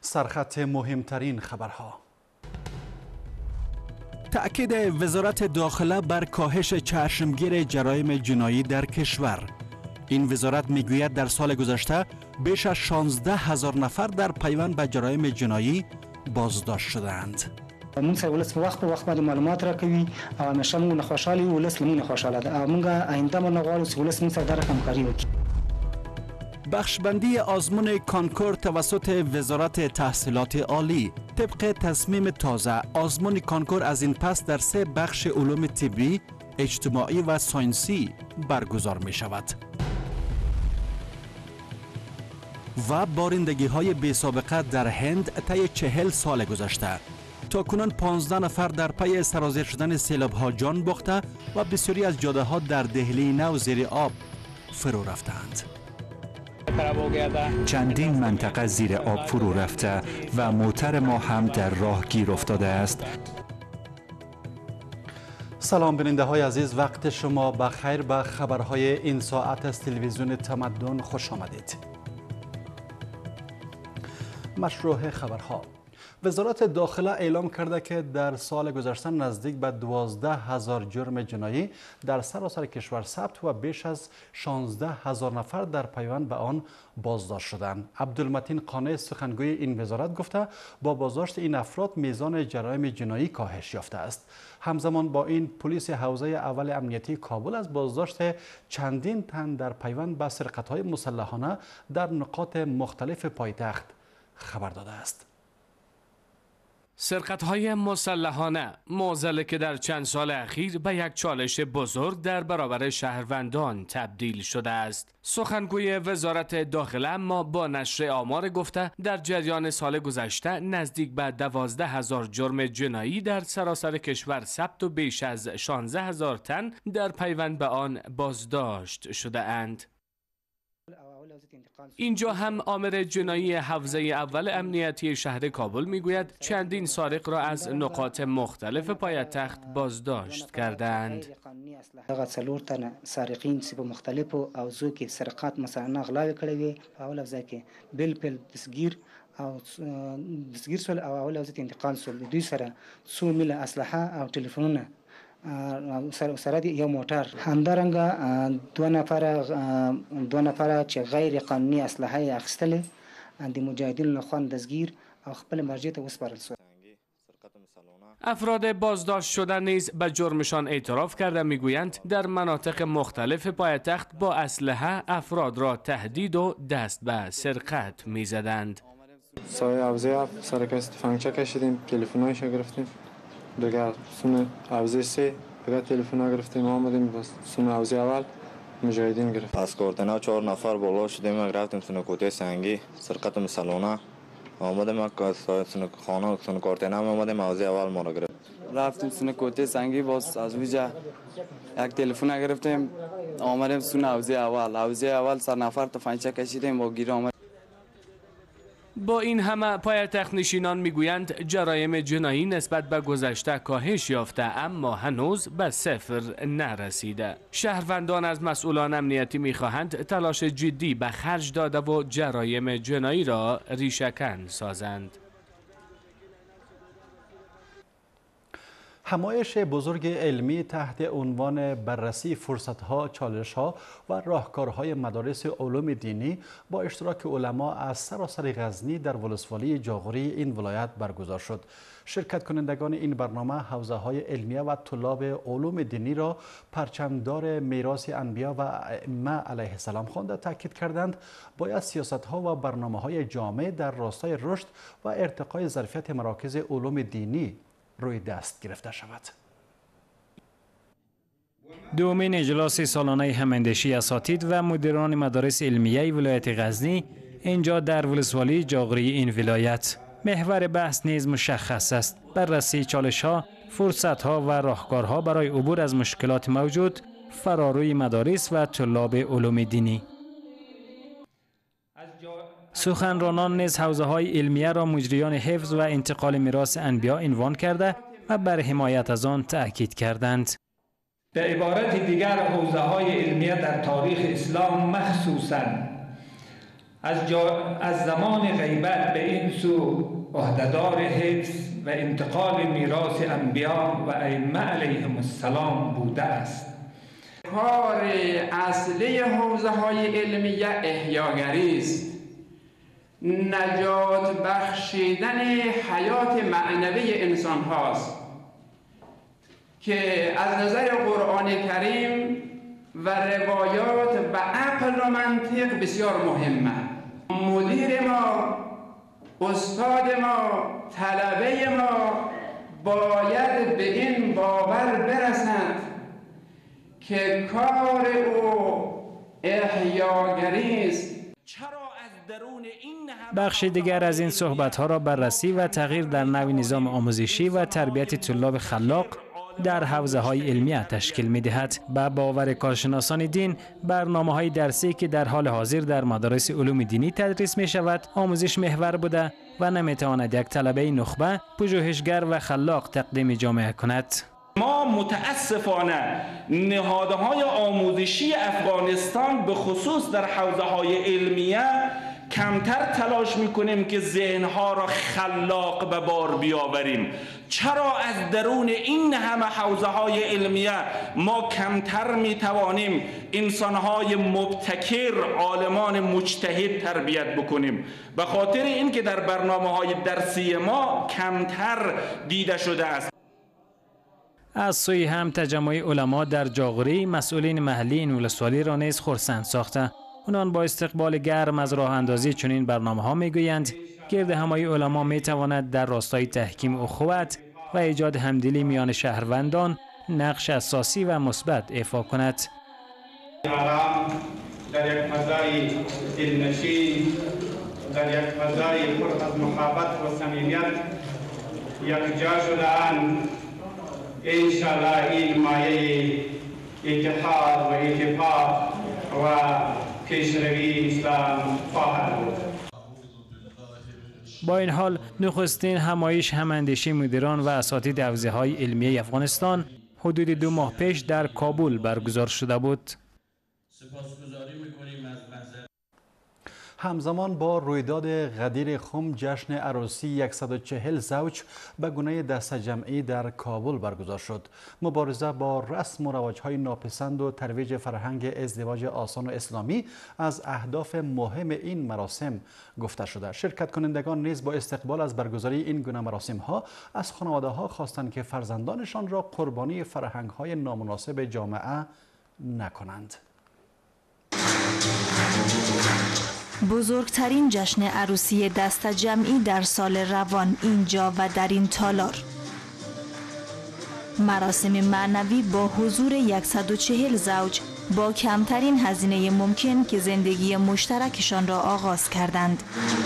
سرخط مهمترین خبرها. تأکید وزارت داخله بر کاهش چشمگیر جرایم جنایی در کشور. این وزارت میگوید در سال گذشته بیش از 16,000 نفر در پیوند به جرایم جنایی بازداشت شدند. مونږ سره ولس په وخت باندې معلومات راکوي او همیشه مونږ خوشحالي ولس لمونږ خوشاله ده. مونږ آینده مونږ غواړو چې ولس مونږ سره در همکاري وکړي. بخشبندی آزمون کانکور توسط وزارت تحصیلات عالی. طبق تصمیم تازه آزمون کانکور از این پس در 3 بخش علوم طبی، اجتماعی و ساینسی برگزار می شود. و بارندگی های بی سابقه در هند طی 40 سال گذشته. تاکنون 15 نفر در پی سرازیر شدن سیلاب ها جان باخته و بسیاری از جاده ها در دهلی نو زیر آب فرو رفتند. چندین منطقه زیر آب فرو رفته و موتر ما هم در راه گیر افتاده است. سلام بیننده های عزیز، وقت شما بخیر. به خبرهای این ساعت از تلویزیون تمدن خوش آمدید. مشروع خبرها. وزارت داخله اعلام کرده که در سال گذشته نزدیک به 12,000 جرم جنایی در سراسر کشور ثبت و بیش از 16,000 نفر در پیوند به آن بازداشت شدند. عبدالمتین قانع سخنگوی این وزارت گفته با بازداشت این افراد میزان جرایم جنایی کاهش یافته است. همزمان با این پلیس حوزه اول امنیتی کابل از بازداشت چندین تن در پیوند به سرقت‌های مسلحانه در نقاط مختلف پایتخت خبر داده است. سرقت‌های مسلحانه معضلی که در چند سال اخیر به یک چالش بزرگ در برابر شهروندان تبدیل شده است. سخنگوی وزارت داخله اما با نشر آمار گفته در جریان سال گذشته نزدیک به 12,000 جرم جنایی در سراسر کشور ثبت و بیش از 16,000 تن در پیوند به آن بازداشت شده اند. اینجا هم آمر جنایی حوزه اول امنیتی شهر کابل میگوید چندین سارق را از نقاط مختلف پایتخت بازداشت کردند. هغه 4 تن سارقین چې په مختلفو اوضاع کې سرقات مثلا غلا کړې وي په اول ځای کې بل دسګیر او دسګیر سول او اول ځای انتقال سول دوی سره 100 میله اسلحه او ټلیفونونه سره یو موټر همدارنګه دوه نفره چې غیر قانوني اسلحه اخیستلې د مجاهدینو لخوا دسګیر او خپل مرجع ته وسپارل شو. افراد بازداشت شده نیز به جرمشان اعتراف کرده میگویند در مناطق مختلف پایتخت با اسلحه افراد را تهدید و دست به سرقت میزدند. سایه حوزه سرکست فنگچه کشیدیم، تلفن‌هایش گرفتیم. دیگر سون حوزه 3 دیگر تلفن گرفتیم، آمدیم بس سون حوزه اول مجاهدین گرفت. از کارتنا 4 نفر بالا شدیم، رفتیم سون کوته سنگی سرقت مسلحانه آمدیم سون خانه سون کارتنا آمدیم حوزه اول ما را گرفت. رفتیم سون کوته سنگی باز از ویجا یک تلفن گرفتیم، آمدیم سون حوزه اول سر نفر تفنگچه کشیدیم با گیر آمد. با این همه پایتخت نشینان میگویند جرایم جنایی نسبت به گذشته کاهش یافته اما هنوز به صفر نرسیده. شهروندان از مسئولان امنیتی میخواهند تلاش جدی به خرج داده و جرایم جنایی را ریشه‌کن سازند. همایش بزرگ علمی تحت عنوان بررسی فرصت‌ها، چالش‌ها و راهکارهای مدارس علوم دینی با اشتراک علما از سراسر غزنی در ولسوالی جاغوری این ولایت برگزار شد. شرکت کنندگان این برنامه حوزه‌های علمیه و طلاب علوم دینی را پرچمدار میراث انبیا و ائمه علیه السلام خوانده تاکید کردند باید سیاست‌ها و برنامه‌های جامع در راستای رشد و ارتقای ظرفیت مراکز علوم دینی روی دست گرفته شود. دومین اجلاس سالانه هماندیشی اساتید و مدیران مدارس علمیه ولایت غزنی اینجا در ولسوالی جاغوری این ولایت. محور بحث نیز مشخص است: بررسی چالش‌ها، فرصت‌ها و راهکارها برای عبور از مشکلات موجود، فراروی مدارس و طلاب علوم دینی. سخنرانان نیز حوزه‌های علمیه را مجریان حفظ و انتقال میراث انبیا عنوان کرده و بر حمایت از آن تأکید کردند. به عبارت دیگر حوزه‌های علمیه در تاریخ اسلام مخصوصاً از زمان غیبت به این سو عهدهدار حفظ و انتقال میراث انبیا و ائمه علیهم السلام بوده است. کار اصلی حوزه های علمیه احیاگری است، نجات بخشیدن حیات معنوی انسان هاست که از نظر قرآن کریم و روایات و عقل و منطق بسیار مهمه. مدیر ما، استاد ما، طلبه ما باید به این باور برسند که کار او احیاگری است. بخش دیگر از این صحبت‌ها را بررسی و تغییر در نوع نظام آموزشی و تربیت طلاب خلاق در حوزه‌های علمیه تشکیل می‌دهد. به باور کارشناسان دین، برنامه‌های درسی که در حال حاضر در مدارس علوم دینی تدریس می‌شود، آموزش محور بوده و نمی‌تواند یک طلبه نخبه، پژوهشگر و خلاق تقدیم جامعه کند. ما متاسفانه نهادهای آموزشی افغانستان به خصوص در حوزه‌های علمیه کمتر تلاش میکنیم که ذهنها را خلاق به بار بیاوریم. چرا از درون این همه حوزه‌های علمیه ما کمتر میتوانیم انسانهای مبتکر، عالمان مجتهد تربیت بکنیم؟ به خاطر اینکه در برنامه‌های درسی ما کمتر دیده شده است. از سوی هم تجمع علما در جاغوری مسئولین محلی این ولسوالی را نیز خرسند ساخته. اونان با استقبال گرم از راه اندازی چنین برنامه‌ها میگویند گرد همایی علما میتواند در راستای تحکیم اخوت و ایجاد همدلی میان شهروندان نقش اساسی و مثبت ایفا کند. در یک فضای دلنشین، در یک فضای پر از محبت و صمیمیت یکجا شده‌اند. انشاءالله این مایه اتحاد و اتفاق و پیشروی اسلام خواهد بود. با این حال نخستین همایش هماندیشی مدیران و اساتید حوزه‌های علمیه افغانستان حدود 2 ماه پیش در کابل برگزار شده بود. همزمان با رویداد غدیر خم جشن عروسی 140 زوج به گونه دسته جمعی در کابل برگزار شد. مبارزه با رسم و رواج‌های ناپسند و ترویج فرهنگ ازدواج آسان و اسلامی از اهداف مهم این مراسم گفته شده. شرکت کنندگان نیز با استقبال از برگزاری این گونه مراسم‌ها از خانواده‌ها خواستند که فرزندانشان را قربانی فرهنگ‌های نامناسب جامعه نکنند. بزرگترین جشن عروسی دسته جمعی در سال روان اینجا و در این تالار. مراسم معنوی با حضور 140 زوج با کمترین هزینه ممکن که زندگی مشترکشان را آغاز کردند.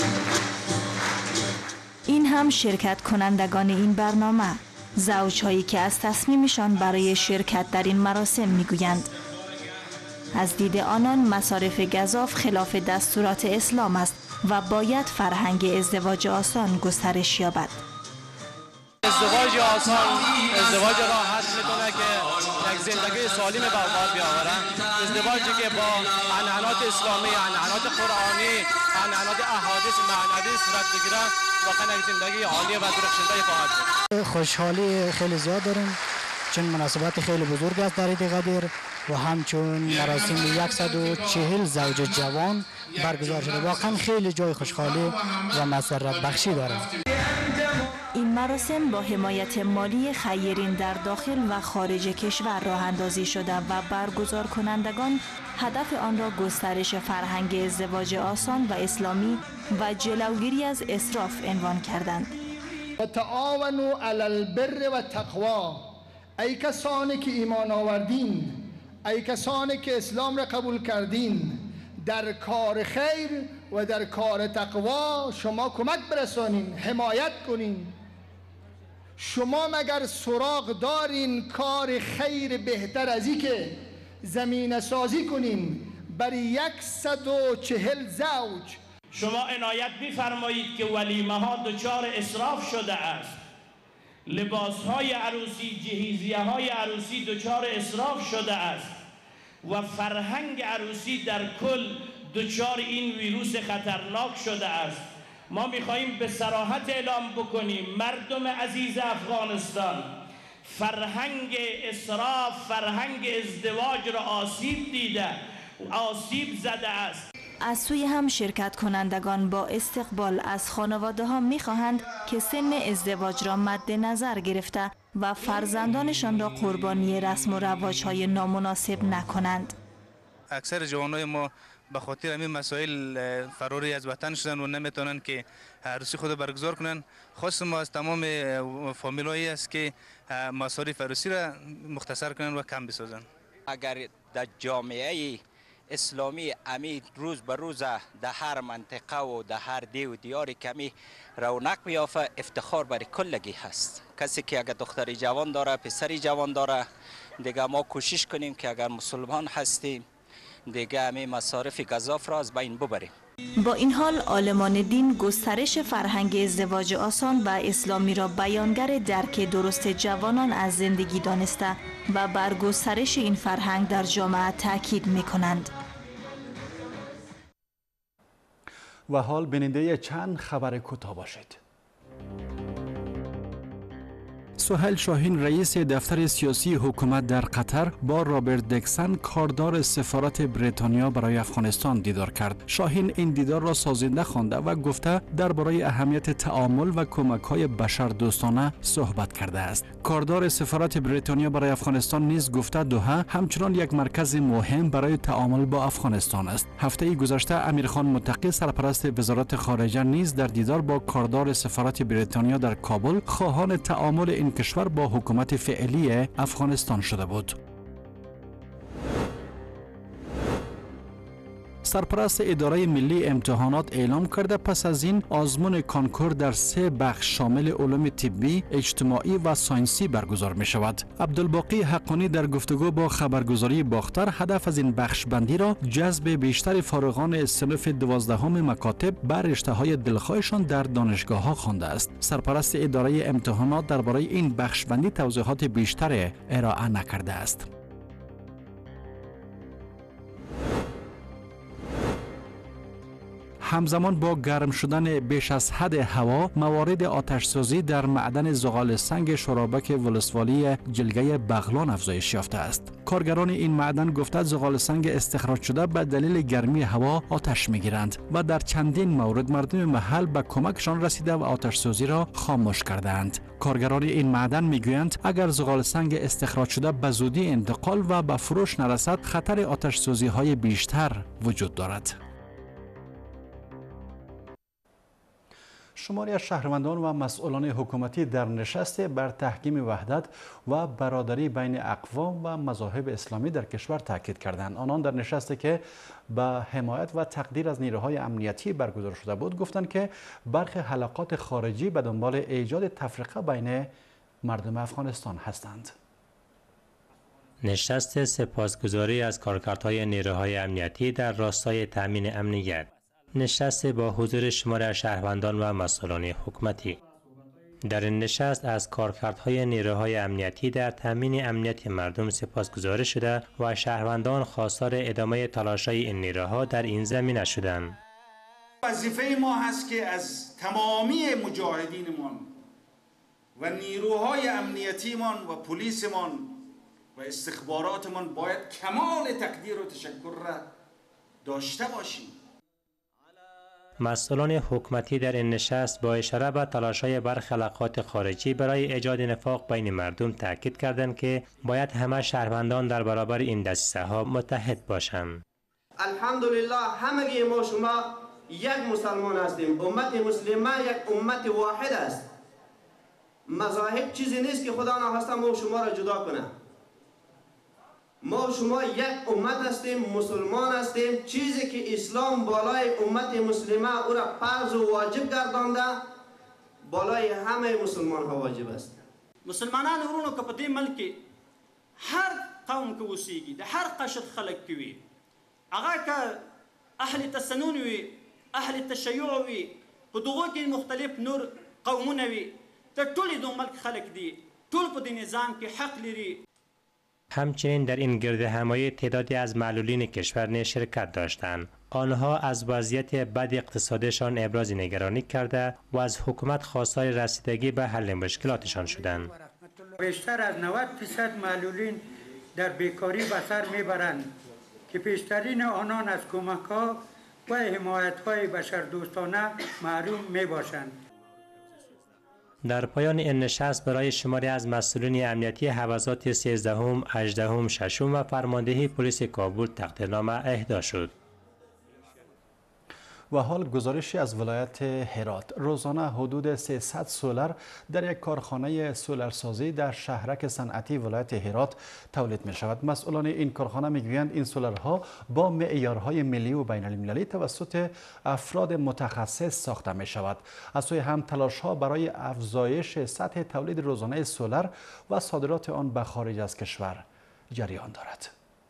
این هم شرکت کنندگان این برنامه، زوجهایی که از تصمیمشان برای شرکت در این مراسم میگویند. از دید آنان مصارف گزاف خلاف دستورات اسلام است و باید فرهنگ ازدواج آسان گسترش یابد. ازدواج آسان ازدواج راحت میتونه که یک زندگی سالم به بار بیاورن. ازدواجی که با عنعنات اسلامی، عنعنات قرآنی، عنعنات احادیث معنوی صورت بگیره واقعا یک زندگی عالی و درخشنده خواهد بود. خوشحالی خیلی زیاد داریم چون مناسبت خیلی بزرگ است در عید غدیر و همچون مراسم 140 زوج جوان برگزار شده. واقعا خیلی جای خوشحالی و مسرت بخشی داره. این مراسم با حمایت مالی خیرین در داخل و خارج کشور راه اندازی شده و برگزار کنندگان هدف آن را گسترش فرهنگ ازدواج آسان و اسلامی و جلوگیری از اسراف عنوان کردند. و تعاونوا علی البر و تقوا، ای کسانی که ایمان آوردین، ای کسانی که اسلام را قبول کردین، در کار خیر و در کار تقوا شما کمک برسانین، حمایت کنین. شما مگر سراغ دارین کار خیر بهتر از این که زمینه سازی کنین برای 140 زوج؟ شما عنایت بفرمایید که ولیمه ها دچار اسراف شده است، لباس های عروسی، جهیزیه های عروسی دچار اسراف شده است و فرهنگ عروسی در کل دچار این ویروس خطرناک شده است. ما میخواییم به صراحت اعلام بکنیم مردم عزیز افغانستان فرهنگ اسراف، فرهنگ ازدواج را آسیب دیده، آسیب زده است. از سوی هم شرکت کنندگان با استقبال از خانواده ها می خواهند که سن ازدواج را مد نظر گرفته و فرزندانشان را قربانی رسم و رواج های نامناسب نکنند. اکثر جوانای ما به خاطر همین مسائل فراری از وطن شدن و نمیتونن که عروسی خود برگزار کنن. خواست ما از تمام فامیلایی است که مصارف عروسی را مختصر کنن و کم بسازن. اگر در جامعه اسلامی امی روز به روز در هر منطقه و در هر دی و دیار کمی رونق بیافته، افتخار برای کلگی هست. کسی که اگر دختری جوان داره، پسری جوان داره، دیگه ما کوشش کنیم که اگر مسلمان هستیم دیگه همه مصارف گزاف را از بین ببریم. با این حال عالمان دین گسترش فرهنگ ازدواج آسان و اسلامی را بیانگر درک درست جوانان از زندگی دانسته و بر گسترش این فرهنگ در جامعه تاکید می کنند. و حال بیننده چند خبر کوتاه باشید. سهیل شاهین رئیس دفتر سیاسی حکومت در قطر با رابرت دکسن کاردار سفارت بریتانیا برای افغانستان دیدار کرد. شاهین این دیدار را سازنده خوانده و گفته درباره اهمیت تعامل و کمک‌های بشردوستانه صحبت کرده است. کاردار سفارت بریتانیا برای افغانستان نیز گفته دوحه همچنان یک مرکز مهم برای تعامل با افغانستان است. هفته گذشته امیرخان متقی سرپرست وزارت خارجه نیز در دیدار با کاردار سفارت بریتانیا در کابل خواهان تعامل این کشور با حکومت فعلی افغانستان شده بود. سرپرست اداره ملی امتحانات اعلام کرده پس از این آزمون کانکور در 3 بخش شامل علوم طبی، اجتماعی و ساینسی برگزار می شود. عبدالباقی حقانی در گفتگو با خبرگزاری باختر هدف از این بخش بندی را جذب بیشتر فارغان صنف 12 مکاتب بر رشته‌های دلخواهشان در دانشگاه‌ها خوانده است. سرپرست اداره امتحانات درباره این بخش بندی توضیحات بیشتر ارائه نکرده است. همزمان با گرم شدن بیش از حد هوا، موارد آتش‌سوزی در معدن زغال سنگ شورابک ولسوالی جلگه بغلان افزایش یافته است. کارگران این معدن گفته زغال سنگ استخراج شده به دلیل گرمی هوا آتش می‌گیرند و در چندین مورد مردم محل به کمکشان رسیده و آتش‌سوزی را خاموش کردند. کارگران این معدن میگویند اگر زغال سنگ استخراج شده به زودی انتقال و به فروش نرسد، خطر آتش‌سوزی‌های بیشتر وجود دارد. شماری از شهروندان و مسئولان حکومتی در نشست بر تحکیم وحدت و برادری بین اقوام و مذاهب اسلامی در کشور تاکید کردند. آنان در نشستی که به حمایت و تقدیر از نیروهای امنیتی برگزار شده بود گفتند که برخی حلقات خارجی به دنبال ایجاد تفرقه بین مردم افغانستان هستند. نشست سپاسگزاری از کارکردهای نیروهای امنیتی در راستای تأمین امنیت. نشست با حضور شماری از شهروندان و مسئولان حکومتی. در این نشست از کارکردهای نیروهای امنیتی در تامین امنیت مردم سپاسگزاری شده و شهروندان خواستار ادامه تلاش‌های این نیروها در این زمینه شدند. وظیفه ما هست که از تمامی مجاهدینمان و نیروهای امنیتیمان و پلیسمان و استخباراتمان باید کمال تقدیر و تشکر را داشته باشیم. مسئولان حکومتی در این نشست با اشاره به تلاش‌های برخی خلقات خارجی برای ایجاد نفاق بین مردم تاکید کردند که باید همه شهروندان در برابر این دسیسه‌ها متحد باشند. الحمدلله همگی ما شما یک مسلمان هستیم. امت مسلمه یک امت واحد است. مذاهب چیزی نیست که خدا نخواسته ما شما را جدا کنه. ما شما یک امت هستیم، مسلمان هستیم. چیزی که اسلام بالای امت مسلمه او را فرض و واجب گردانده بالای همه مسلمان ها واجب است. مسلمانان ورونو که په دې ملک کې هر قوم کې اوسېږي د هر قشر خلک کې وي هغه که اهل تسنن وي اهل تشیع وي په دغو کې مختلف نور قومونه وي د ټولې د ملک خلک دي ټول په دې نظام کې حق لري. همچنین در این گرد همایی تعدادی از معلولین کشور نیز شرکت داشتند. آنها از وضعیت بد اقتصادشان ابراز نگرانی کرده و از حکومت خواستار رسیدگی به حل مشکلاتشان شدند. بیشتر از 90% معلولین در بیکاری به سر میبرند که بیشترین آنان از کمک‌ها و حمایت‌های بشردوستانه محروم میباشند. در پایان این نشست برای شماری از مسئولین امنیتی حوزات 13ام، 18ام، 6م و فرماندهی پلیس کابل تقدیرنامه اهدا شد. و حال گزارشی از ولایت هرات. روزانه حدود 300 سولر در یک کارخانه سولرسازی در شهرک صنعتی ولایت هرات تولید می شود. مسئولان این کارخانه می گویند این سولرها با معیارهای ملی و بین المللی توسط افراد متخصص ساخته می شود. از سوی هم تلاش ها برای افزایش سطح تولید روزانه سولر و صادرات آن به خارج از کشور جریان دارد.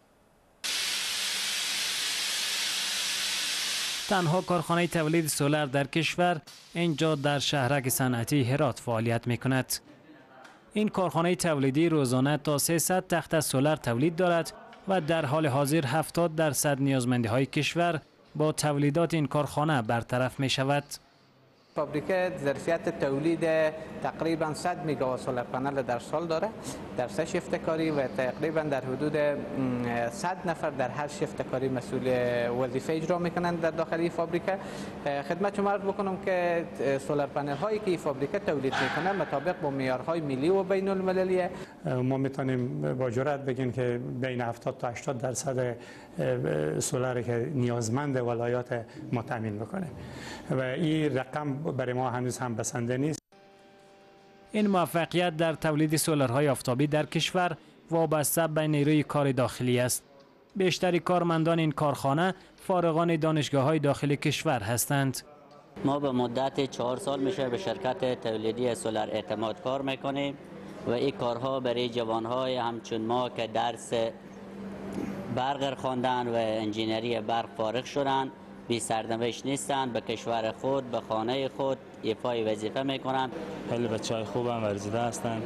تنها کارخانه تولید سولر در کشور اینجا در شهرک صنعتی هرات فعالیت می کند. این کارخانه تولیدی روزانه تا 300 تخت سولر تولید دارد و در حال حاضر 70% نیازمندی های کشور با تولیدات این کارخانه برطرف می شود. فابریکه ظرفیت تولید تقریبا 100 میگاوات سولر پنل در سال داره در 3 شیفت کاری و تقریبا در حدود 100 نفر در هر شیفت کاری مسئول وظیفه اجرا میکنند در داخل این فابریکه. خدمت شما عرض بکنم که سولر پنل هایی که این فابریکه تولید میکنه مطابق با معیارهای ملی و بین المللی. ما میتونیم با جرئت بگیم که بین 70 تا 80% سولری که نیازمند ولایات ما تامین میکنه و این رقم برای ما هنوز هم بسنده نیست. این موفقیت در تولید سولرهای آفتابی در کشور وابسته به نیروی کار داخلی است. بیشتر کارمندان این کارخانه فارغان دانشگاه‌های داخلی کشور هستند. ما به مدت 4 سال میشه به شرکت تولیدی سولر اعتماد کار میکنیم و این کارها برای جوانهای همچون ما که درس برق خواندن و انجینری برق فارغ شدن بی سرنوشت نیستند، به کشور خود به خانه خود ایفای وظیفه میکنند. خیلی بچه‌های خوبن، ورزیده هستند،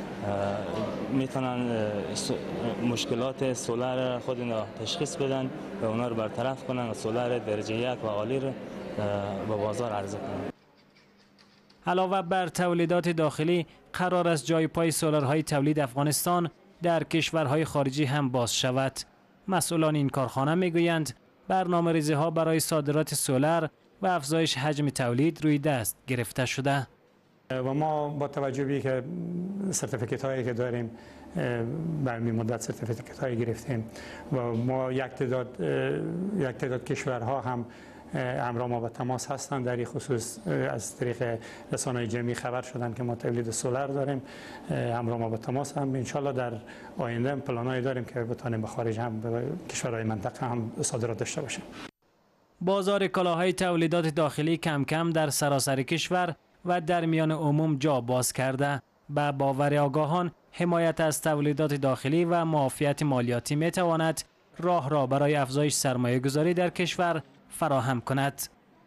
میتونن مشکلات سولر خود را تشخیص بدن و اونا رو برطرف کنن و سولر درجه 1 و عالی رو به بازار عرضه کنن. علاوه بر تولیدات داخلی، قرار است جای پای سولرهای تولید افغانستان در کشورهای خارجی هم باز شود. مسئولان این کارخانه میگویند برنامه‌ریزی ها برای صادرات سولر و افزایش حجم تولید روی دست گرفته شده. و ما با توجه به که سرتیفیکت هایی که داریم برمی مدت سرتیفیکت هایی گرفتیم و ما یک تعداد کشورها هم همراه ما به تماس هستند در این خصوص از طریق رسانه‌های جمعی خبر شدن که ما تولید سولر داریم، همراه ما به تماس هم. انشالله در آینده پلانایی داریم که بتونیم به خارج هم به کشورهای منطقه هم صادرات داشته باشیم. بازار کالاهای تولیدات داخلی کم کم در سراسر کشور و در میان عموم جا باز کرده. به باور آگاهان حمایت از تولیدات داخلی و معافیت مالیاتی می تواند راه را برای افزایش سرمایه گذاری در کشور فراهم کند.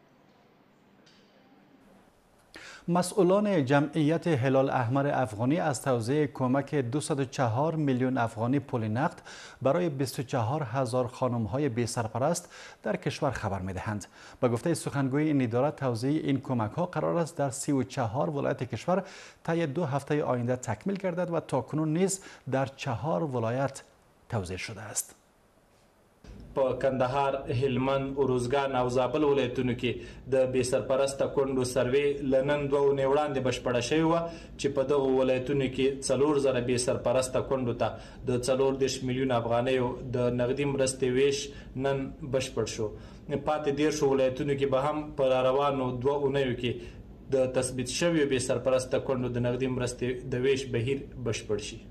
مسئولان جمعیت هلال احمر افغانی از توزیع کمک 204 میلیون افغانی پول نقد برای 24,000 خانم‌های بی سرپرست در کشور خبر می‌دهند. به گفته سخنگوی این اداره توزیع این کمک‌ها قرار است در 34 ولایت کشور طی 2 هفته آینده تکمیل گردد و تاکنون نیز در 4 ولایت توزیع شده است. په کندهار، هلمند، اروزګان او زابل ولایتونو کې د بې سرپرسته کونډو سروې له نن 2 اونۍ وړاندې بشپړه شوې وه چې په دغو ولایتونو کې 4,000 بې سرپرسته کونډو ته د 14 میلیون افغانیو د نغدي مرستې ویش نن بشپړ شو. پاتې 10 ولایتونو کې به هم په راروانو 2 اونیو کې د تثبیت شویو بې سرپرسته کونډو د نغدي مرستې د ویش بهیر بشپړ شي.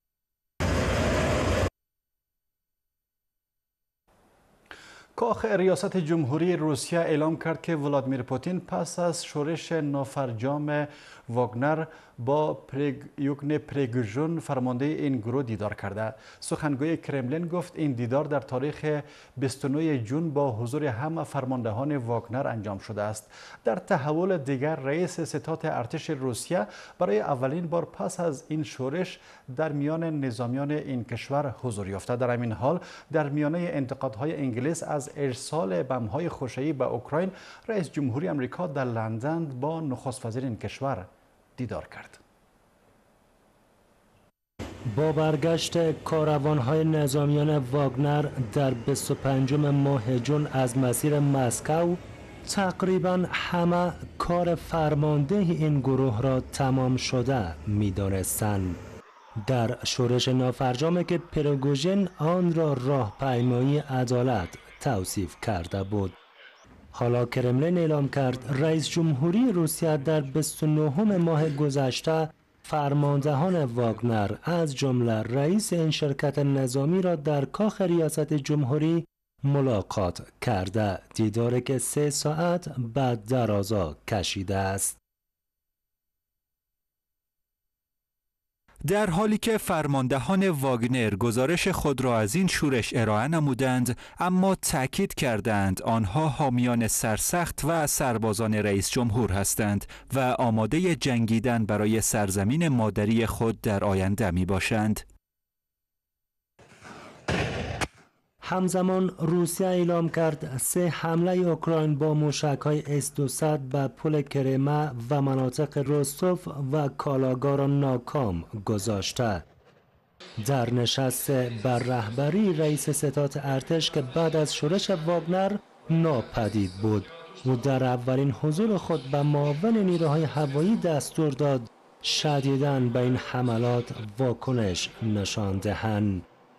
کاخ ریاست جمهوری روسیه اعلام کرد که ولادیمیر پوتین پس از شورش نافرجام واگنر با یوگن پریگوژن فرمانده این گروه دیدار کرده. سخنگوی کرملین گفت این دیدار در تاریخ 29 جون با حضور همه فرماندهان واگنر انجام شده است. در تحول دیگر رئیس ستاد ارتش روسیه برای اولین بار پس از این شورش در میان نظامیان این کشور حضور یافته. در همین حال در میانه انتقادهای انگلیس از از ارسال بم‌های خوشه‌ای به اوکراین، رئیس جمهوری آمریکا در لندن با نخست وزیر این کشور دیدار کرد. با برگشت کاروان‌های نظامیان واگنر در 25 ماه ژوئن از مسیر مسکو، تقریباً همه کار فرمانده این گروه را تمام شده می‌دانستند. در شورش نافرجامی که پروگوژن آن را راهپیمایی عدالت توصیف کرده بود. حالا کرملین اعلام کرد رئیس جمهوری روسیه در 29 ماه گذشته فرماندهان واگنر از جمله رئیس این شرکت نظامی را در کاخ ریاست جمهوری ملاقات کرده، دیداری که 3 ساعت بعد درازا کشیده است. در حالی که فرماندهان واگنر گزارش خود را از این شورش ارائه نمودند، اما تأکید کردند آنها حامیان سرسخت و سربازان رئیس جمهور هستند و آماده جنگیدن برای سرزمین مادری خود در آینده می باشند. همزمان روسیه اعلام کرد 3 حمله اوکراین با موشک‌های S-200 به پل کرمه و مناطق روستوف و کالاگا را ناکام گذاشته. در نشست بر رهبری رئیس ستاد ارتش که بعد از شورش واگنر ناپدید بود، او در اولین حضور خود به معاون نیروهای هوایی دستور داد شدیداً به این حملات واکنش نشان دهند.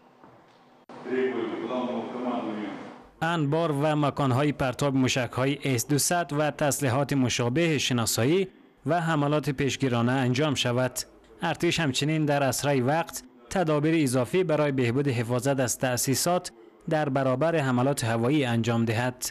انبار و مکانهای پرتاب موشک‌های S-200 و تسلیحات مشابه شناسایی و حملات پیشگیرانه انجام شود. ارتش همچنین در اسرع وقت تدابیر اضافی برای بهبود حفاظت از تأسیسات در برابر حملات هوایی انجام دهد.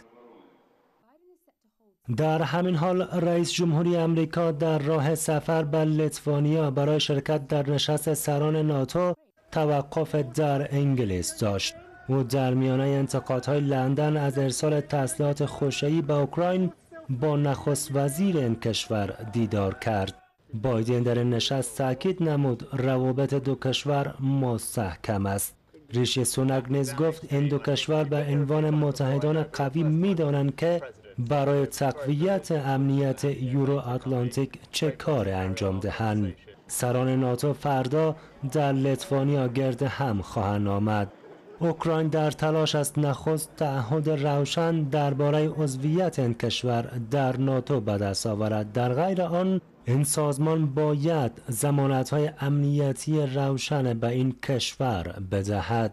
در همین حال رئیس جمهوری آمریکا در راه سفر به لیتوانیا برای شرکت در نشست سران ناتو توقف در انگلیس داشت. او در میانه انتقادهای لندن از ارسال تسلیحات خوشه‌ای به اوکراین با نخست وزیر این کشور دیدار کرد. بایدن در این نشست تاکید نمود روابط دو کشور مستحکم است. ریشی سوناک نیز گفت این دو کشور به عنوان متحدان قوی می‌دانند که برای تقویت امنیت یورو آتلانتیک چه کار انجام دهند. سران ناتو فردا در لیتوانیا گرد هم خواهند آمد. اوکراین در تلاش است نخست تعهد روشن درباره عضویت این کشور در ناتو به دست آورد. در غیر آن این سازمان باید ضمانت‌های امنیتی روشن به این کشور بدهد.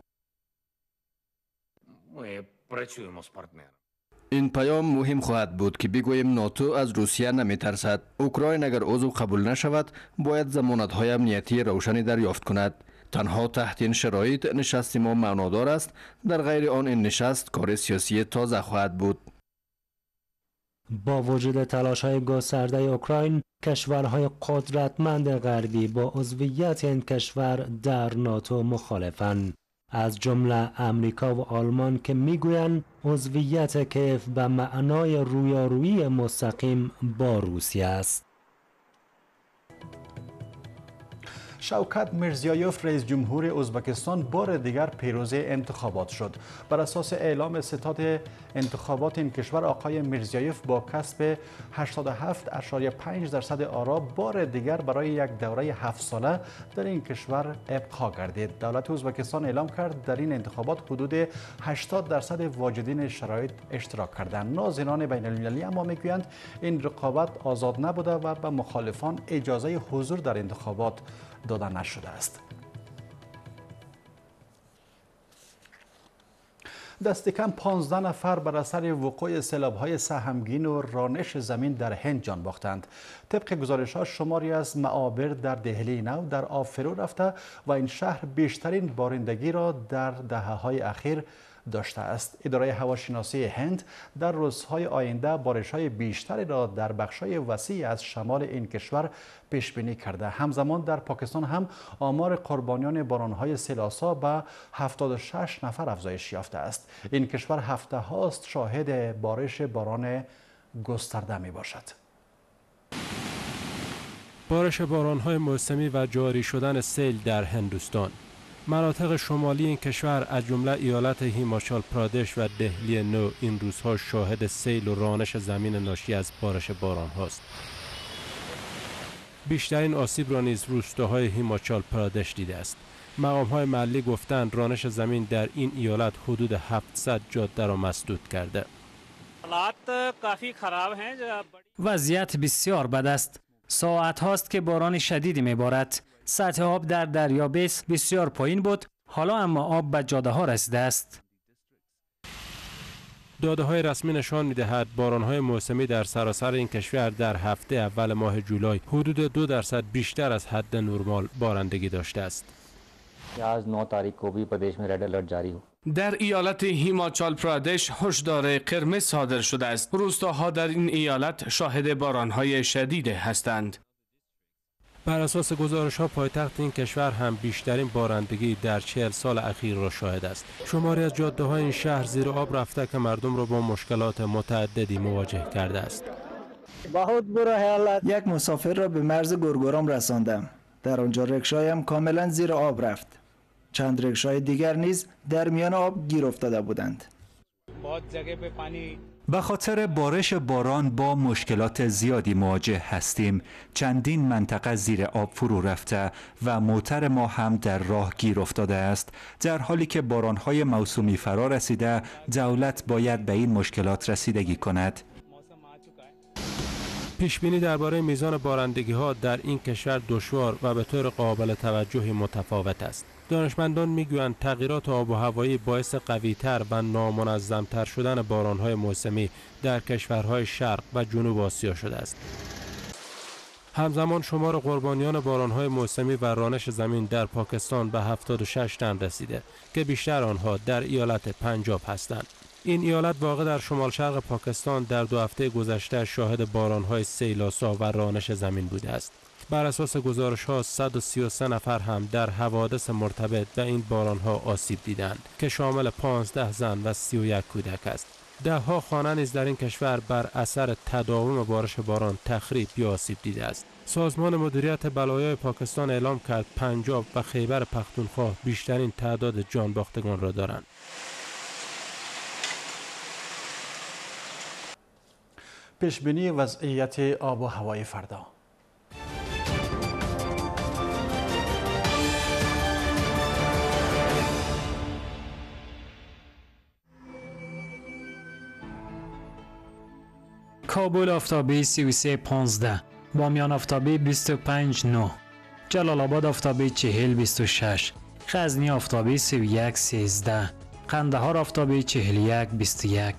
این پیام مهم خواهد بود که بگوییم ناتو از روسیه نمی‌ترسد. اوکراین اگر عضو قبول نشود باید ضمانت‌های امنیتی روشنی دریافت کند. تنها تحت این شرایط نشست ما معنادار است. در غیر آن این نشست کار سیاسی تازه خواهد بود. با وجود تلاش‌های گسترده اوکراین، کشورهای قدرتمند غربی با عضویت این کشور در ناتو مخالفند. از جمله امریکا و آلمان که میگویند عضویت کیف به معنای رویارویی مستقیم با روسیه است. شوکت میرزیایوف رئیس جمهور ازبکستان بار دیگر پیروز انتخابات شد. بر اساس اعلام ستاد انتخابات این کشور، آقای میرزیایوف با کسب 87.5% آرا بار دیگر برای یک دوره 7 ساله در این کشور ابقا گردید. دولت ازبکستان اعلام کرد در این انتخابات حدود 80% واجدین شرایط اشتراک کردند. ناظران بین المللی اما میگویند این رقابت آزاد نبوده و به مخالفان اجازه حضور در انتخابات داده نشده است. دست کم 15 نفر بر اثر وقوع سیلاب‌های سهمگین و رانش زمین در هند جان باختند. طبق گزارش‌ها شماری از معابر در دهلی نو در آب فرو رفته و این شهر بیشترین بارندگی را در دهه‌های اخیر داشته است. اداره هواشناسی هند در روزهای آینده بارش‌های بیشتری را در بخش‌های وسیع از شمال این کشور پیش بینی کرده. همزمان در پاکستان هم آمار قربانیان باران‌های سیلاسا به 76 نفر افزایش یافته است. این کشور هفته هاست شاهد باران گسترده می باشد. بارش باران‌های موسمی و جاری شدن سیل در هندوستان. مناطق شمالی این کشور از جمله ایالت هیماچال پرادش و دهلی نو این روزها شاهد سیل و رانش زمین ناشی از بارش باران هاست. بیشترین آسیب را نیز روستاهای هیماچال پرادش دیده است. مقام‌های محلی گفتند رانش زمین در این ایالت حدود 700 جاده را مسدود کرده. وضعیت بسیار بد است. ساعت هاست که باران شدیدی میبارد. سطح آب در دریابیس بسیار پایین بود، حالا اما آب به جاده ها رسیده است. داده های رسمی نشان می‌دهد باران‌های موسمی در سراسر این کشور در هفته اول ماه جولای حدود 2% بیشتر از حد نرمال بارندگی داشته است. आज 9 तारीख को भी प्रदेश में रेड अलर्ट जारी हो. در ایالت هیماچال پرادش هشدار قرمز صادر شده است. روستاها در این ایالت شاهد باران‌های شدید هستند. بر اساس گزارش‌ها پایتخت این کشور هم بیشترین بارندگی در 40 سال اخیر را شاهد است. شماری از جاده‌های این شهر زیر آب رفته که مردم را با مشکلات متعددی مواجه کرده است. یک مسافر را به مرز گورگورام رساندم. در آنجا رکشایم کاملا زیر آب رفت. چند رکشای دیگر نیز در میان آب گیر افتاده بودند. به خاطر بارش باران با مشکلات زیادی مواجه هستیم. چندین منطقه زیر آب فرو رفته و موتر ما هم در راه گیر افتاده است. در حالی که بارانهای موسومی فرا رسیده، دولت باید به این مشکلات رسیدگی کند. پیشبینی درباره میزان بارندگی ها در این کشور دشوار و به طور قابل توجهی متفاوت است. دانشمندان میگویند تغییرات آب و هوایی باعث قوی‌تر و نامنظم‌تر شدن باران‌های موسمی در کشورهای شرق و جنوب آسیا شده است. همزمان شمار قربانیان باران‌های موسمی و رانش زمین در پاکستان به 76 تن رسیده که بیشتر آنها در ایالت پنجاب هستند. این ایالت واقع در شمال شرق پاکستان در 2 هفته گذشته شاهد باران‌های سیل‌آسا و رانش زمین بوده است. بر اساس گزارش‌ها 133 نفر هم در حوادث مرتبط به این باران‌ها آسیب دیدند که شامل 15 زن و 31 کودک است. ده‌ها خانه نیز در این کشور بر اثر تداوم بارش باران تخریب یا آسیب دیده است. سازمان مدیریت بلایای پاکستان اعلام کرد پنجاب و خیبر پختونخوا بیشترین تعداد جان باختگان را دارند. پیشبینی وضعیت آب و هوای فردا. کابل آفتابی 33-15، بامیان آفتابی 25-9، جلال آباد آفتابی 40-26، غزنی آفتابی 31-13، قندهار آفتابی 41-21.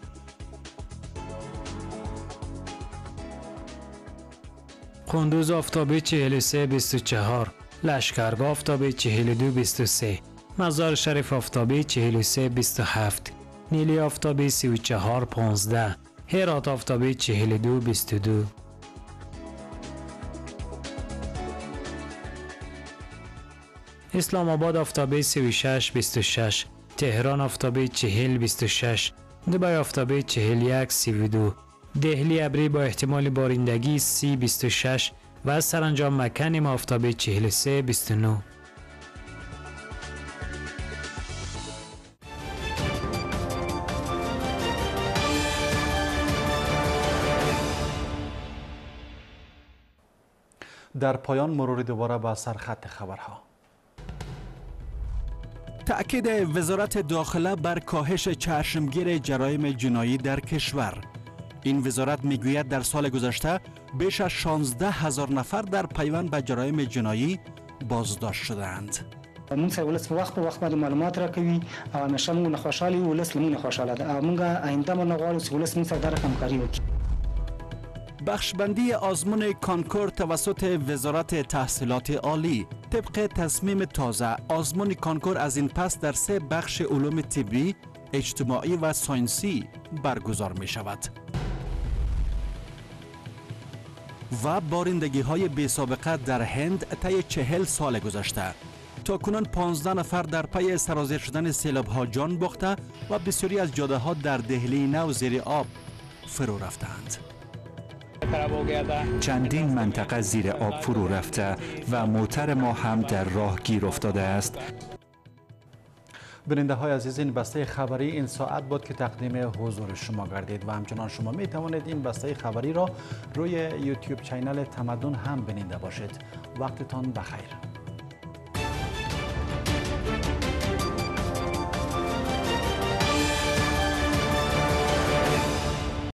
قندوز آفتابی 43-24، لشکرگاه آفتابی 42-23، مزار شریف آفتابی 43-27، نیلی آفتابی 34-15، هرات آفتابی 42-22. اسلام آباد آفتابی 36-26، تهران آفتابی 40-26، دبی آفتابی 41-32، دهلی ابری با احتمال بارندگی 30-26 و سرانجام مکه آفتابی 43-29. در پایان مرور دوباره با سرخط خبرها. تأکید وزارت داخله بر کاهش چشمگیر جرایم جنایی در کشور. این وزارت میگوید در سال گذشته بیش از 16,000 نفر در پیوند به جرایم جنایی بازداشت شدند. مونږ ولس په وخت باندې معلومات راکوي او همیشه موږ خوشحالي ولس لمون خوشاله ده. موږ آینده مونږ غواړو چې ولس موږ سره در همکاري وکړي. بخشبندی آزمون کانکور توسط وزارت تحصیلات عالی. طبق تصمیم تازه آزمون کانکور از این پس در 3 بخش علوم طبی، اجتماعی و ساینسی برگزار می شود. و بارندگی های بی سابقه در هند طی 40 سال گذشته. تاکنون 15 نفر در پی سرازیر شدن سیلاب ها جان باخته و بسیاری از جاده ها در دهلی نو زیر آب فرو رفتند. چندین منطقه زیر آب فرو رفته و موتر ما هم در راه گیر افتاده است. بیننده های عزیز، این بسته خبری این ساعت بود که تقدیم حضور شما گردید و همچنان شما می توانید این بسته خبری را روی یوتیوب چینل تمدن هم بیننده باشید. وقتتان بخیر.